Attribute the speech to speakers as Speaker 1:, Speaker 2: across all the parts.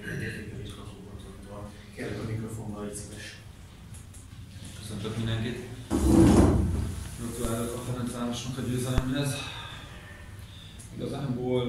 Speaker 1: értékelést kapcsolatban. Kérlek a mikrofonban, légy szíves.
Speaker 2: Köszöntök mindenkit. Gratulálok a Ferencvárosnak a győzelemhez. Igazából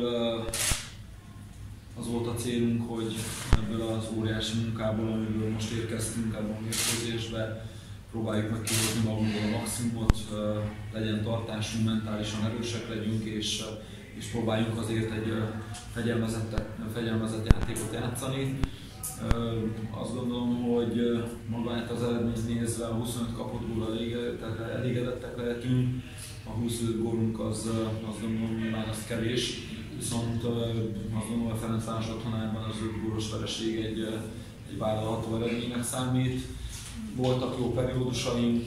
Speaker 2: az volt a célunk, hogy ebből az óriási munkából, amiből most érkeztünk ebben a mérkőzésbe, próbáljuk meg kihozni magunkból a maximumot, legyen tartásunk, mentálisan erősek legyünk, és próbáljunk azért egy fegyelmezett játékot játszani. Azt gondolom, hogy magát az eredményt nézve a 25 kapott góllal elégedettek lehetünk. A 25 gólunk az azt gondolom nyilván az kevés, viszont azt gondolom, hogy a Ferencváros otthonában az 5 gólos vereség egy vállalható eredménynek számít. Voltak jó periódusaink,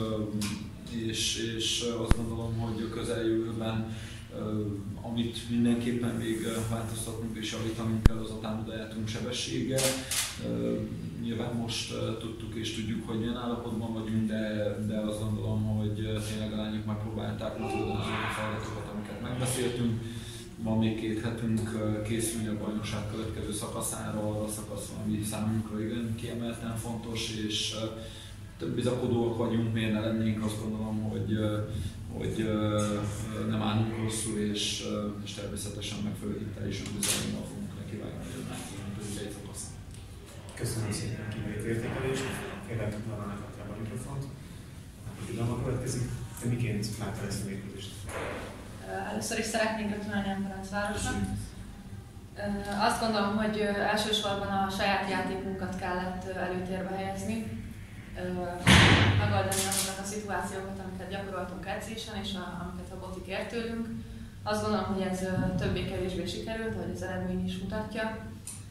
Speaker 2: és azt gondolom, hogy a közeljövőben amit mindenképpen még változtatnunk és javítanunk kell, az a támadójátunk sebessége. Nyilván most tudtuk és tudjuk, hogy milyen állapotban vagyunk, de azt gondolom, hogy tényleg a lányok megpróbálták megoldani azokat a feladatokat, amiket megbeszéltünk. Van még 2 hetünk készülni a bajnokság következő szakaszára, arra a szakasz, ami számunkra igen kiemelten fontos, és bizakodóak vagyunk, miért ne lennénk, azt gondolom, hogy nem állunk rosszul, és természetesen megfelelő hittelésen bizonyosan fogunk nekivágni, hogy megtudunk egy szakasz.
Speaker 1: Köszönöm szépen a kivét értékelést. Kérlek, Larának adjál a mikrofont. Akkor következik. Te miként láttál ezt a mérkőzést?
Speaker 3: Először is szeretnénk gratulálni a Ferencvárosnak. Azt gondolom, hogy elsősorban a saját játékunkat kellett előtérbe helyezni, megoldani azokat a szituációkat, amiket gyakoroltunk edzésen, és amiket a Boti kért tőlünk. Azt gondolom, hogy ez többé-kevésbé sikerült, ahogy az eredmény is mutatja.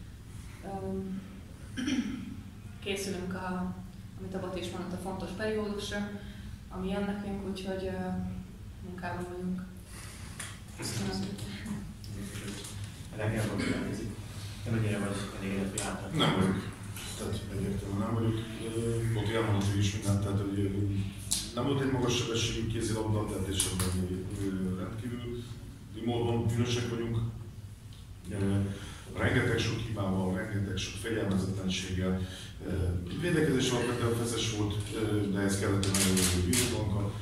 Speaker 3: Készülünk, amit a Boti is mondott, a fontos periódusra, ami jön nekünk, úgyhogy munkában vagyunk.
Speaker 1: Köszönöm. Legjobban következik. Te mennyire vagy elégedett, hogy általában?
Speaker 4: Nem vagyok. Tehát egyértelműen nem vagyok. Boti elmondott, hogy is mindent, tehát hogy nem volt egy magas sebességű kézilabda, tehát és ebben rendkívül módon bűnösek vagyunk. Rengeteg sok hibával, rengeteg sok fegyelmezetlenséggel. Védekezés alapvetően feszes volt, de ez kellett egy nagyon jó bírózónkkal.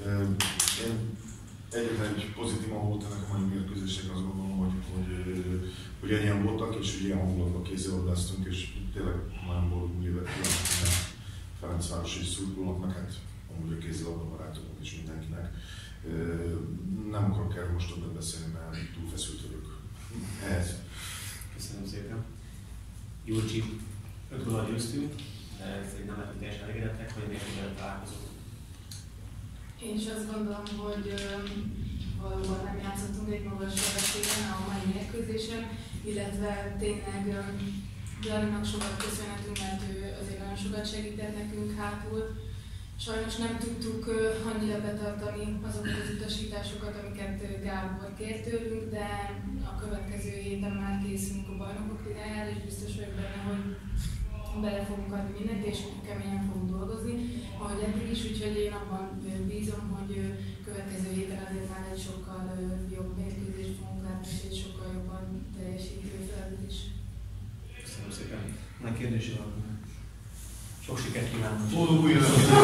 Speaker 4: Egyetlen egy pozitívan volt ennek a mai mérkőzések, azt gondolom, hogy ennyien voltak, és ilyen hangulatban kézilabdáztunk, és tényleg nagyon boldog évet kívánok minden ferencvárosi szurkolóknak, hát amúgy a kézilabda barátoknak és mindenkinek. Nem akarok erről most többet beszélni, mert túl feszült vagyok ehhez.
Speaker 1: Köszönöm szépen. Gyurcsi, 5 góllal győztünk, de szerint nem lehetünk teljesen elégedettek, hogy miért minden találkozunk.
Speaker 3: Én is azt gondolom, hogy valóban nem játszottunk egy magas sebességen a mai mérkőzésen, illetve tényleg Darinak sokat köszönhetünk, mert ő azért nagyon sokat segített nekünk hátul. Sajnos nem tudtuk annyira betartani azokat az utasításokat, amiket Gábor kért tőlünk, de a következő héten már készülünk a bajnokok ligájára, és biztos vagyok benne, hogy bele fogunk adni mindent, és keményen fogunk dolgozni, ahogy eddig is, úgyhogy én abban bízom, hogy következő héten azért már egy sokkal jobb mérkőzést fogunk látni, és egy sokkal jobban teljesítő feladat is.
Speaker 1: Köszönöm szépen. Nagy kérdésem van. Sok sikert kívánok!
Speaker 4: Boldog új évet!